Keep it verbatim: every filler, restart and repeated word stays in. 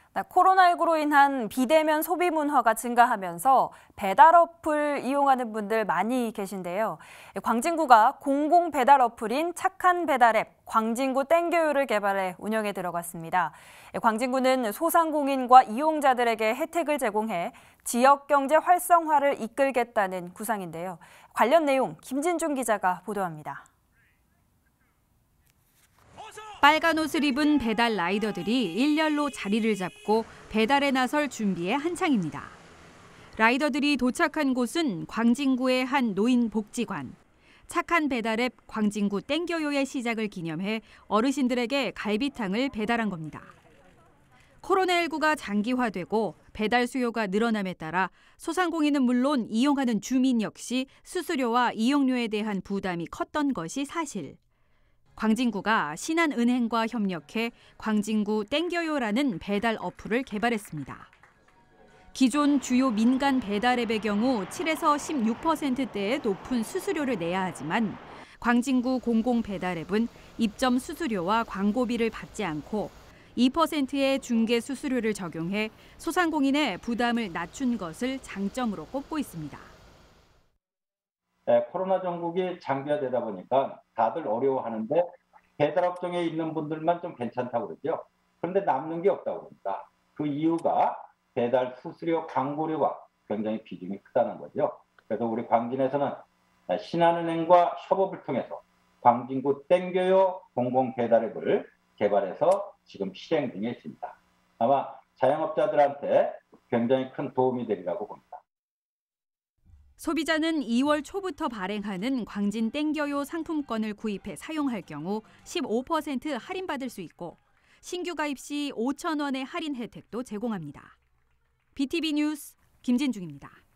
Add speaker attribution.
Speaker 1: 코로나십구로 인한 비대면 소비 문화가 증가하면서 배달 어플 이용하는 분들 많이 계신데요. 광진구가 공공 배달 어플인 착한 배달 앱 광진구 땡겨요를 개발해 운영에 들어갔습니다. 광진구는 소상공인과 이용자들에게 혜택을 제공해 지역 경제 활성화를 이끌겠다는 구상인데요. 관련 내용 김진중 기자가 보도합니다.
Speaker 2: 빨간 옷을 입은 배달 라이더들이 일렬로 자리를 잡고 배달에 나설 준비에 한창입니다. 라이더들이 도착한 곳은 광진구의 한 노인복지관. 착한 배달 앱 광진구 땡겨요의 시작을 기념해 어르신들에게 갈비탕을 배달한 겁니다. 코로나십구가 장기화되고 배달 수요가 늘어남에 따라 소상공인은 물론 이용하는 주민 역시 수수료와 이용료에 대한 부담이 컸던 것이 사실. 광진구가 신한은행과 협력해 광진구 땡겨요라는 배달 어플을 개발했습니다. 기존 주요 민간 배달 앱의 경우 칠에서 십육 퍼센트대의 높은 수수료를 내야 하지만 광진구 공공 배달 앱은 입점 수수료와 광고비를 받지 않고 이 퍼센트의 중개 수수료를 적용해 소상공인의 부담을 낮춘 것을 장점으로 꼽고 있습니다.
Speaker 3: 네, 코로나 전국이 장기화되다 보니까 다들 어려워하는데 배달업종에 있는 분들만 좀 괜찮다고 그러죠. 그런데 남는 게 없다고 합니다. 그 이유가 배달 수수료 광고료가 굉장히 비중이 크다는 거죠. 그래서 우리 광진에서는 신한은행과 협업을 통해서 광진구 땡겨요 공공 배달 앱을 개발해서 지금 실행 중에 있습니다. 아마 자영업자들한테 굉장히 큰 도움이 되리라고 봅니다.
Speaker 2: 소비자는 이월 초부터 발행하는 광진 땡겨요 상품권을 구입해 사용할 경우 십오 퍼센트 할인받을 수 있고 신규 가입 시 오천 원의 할인 혜택도 제공합니다. 비티비 뉴스 김진중입니다.